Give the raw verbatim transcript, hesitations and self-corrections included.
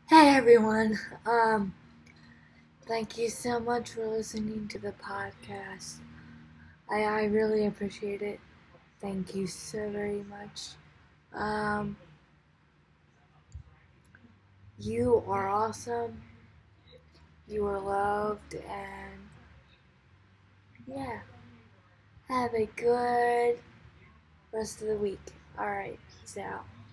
Hey everyone. Um, thank you so much for listening to the podcast. I I really appreciate it. Thank you so very much. Um, you are awesome. You are loved, and yeah, have a good rest of the week. All right, peace out.